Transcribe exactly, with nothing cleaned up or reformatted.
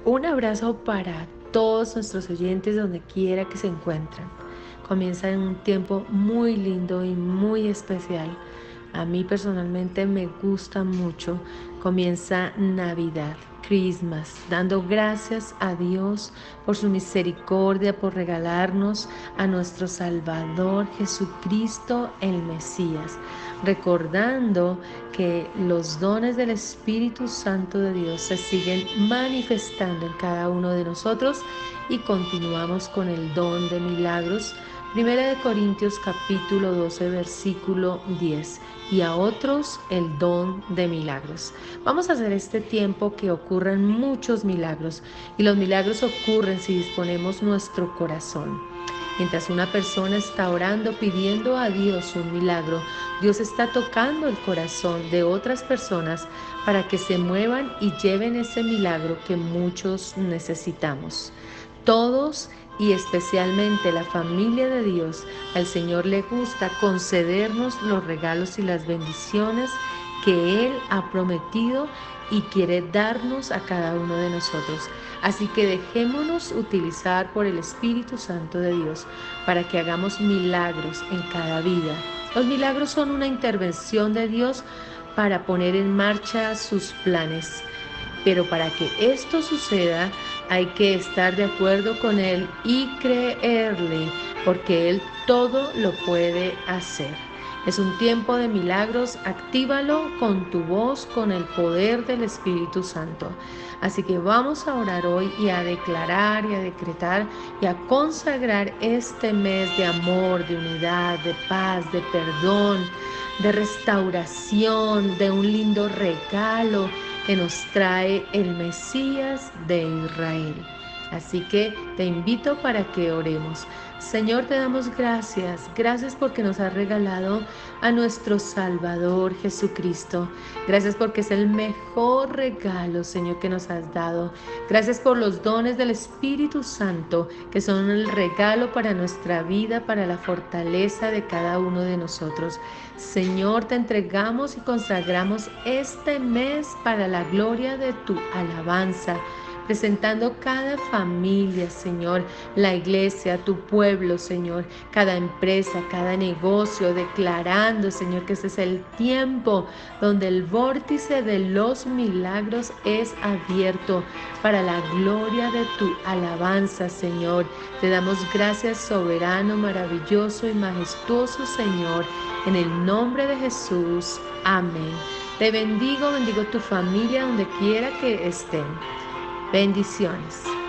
Un abrazo para todos nuestros oyentes donde quiera que se encuentren. Comienza en un tiempo muy lindo y muy especial. A mí personalmente me gusta mucho. Comienza Navidad, Christmas, dando gracias a Dios por su misericordia, por regalarnos a nuestro Salvador Jesucristo el Mesías, recordando que los dones del Espíritu Santo de Dios se siguen manifestando en cada uno de nosotros y continuamos con el don de milagros. Primera de Corintios capítulo doce versículo diez, y a otros el don de milagros. Vamos a hacer este tiempo que ocurran muchos milagros, y los milagros ocurren si disponemos nuestro corazón. Mientras una persona está orando pidiendo a Dios un milagro, Dios está tocando el corazón de otras personas para que se muevan y lleven ese milagro que muchos necesitamos. Todos y especialmente la familia de Dios, al Señor le gusta concedernos los regalos y las bendiciones que Él ha prometido y quiere darnos a cada uno de nosotros. Así que dejémonos utilizar por el Espíritu Santo de Dios para que hagamos milagros en cada vida. Los milagros son una intervención de Dios para poner en marcha sus planes. Pero para que esto suceda, hay que estar de acuerdo con Él y creerle, porque Él todo lo puede hacer. Es un tiempo de milagros, actívalo con tu voz, con el poder del Espíritu Santo. Así que vamos a orar hoy y a declarar y a decretar y a consagrar este mes de amor, de unidad, de paz, de perdón, de restauración, de un lindo regalo que nos trae el Mesías de Israel. Así que te invito para que oremos. Señor, te damos gracias, gracias porque nos has regalado a nuestro Salvador Jesucristo. Gracias porque es el mejor regalo, Señor, que nos has dado. Gracias por los dones del Espíritu Santo, que son el regalo para nuestra vida, para la fortaleza de cada uno de nosotros. Señor, te entregamos y consagramos este mes para la gloria de tu alabanza, presentando cada familia, Señor, la iglesia, tu pueblo, Señor, cada empresa, cada negocio, declarando, Señor, que este es el tiempo donde el vórtice de los milagros es abierto para la gloria de tu alabanza, Señor. Te damos gracias, soberano, maravilloso y majestuoso, Señor, en el nombre de Jesús. Amén. Te bendigo, bendigo tu familia donde quiera que estén. Bendiciones.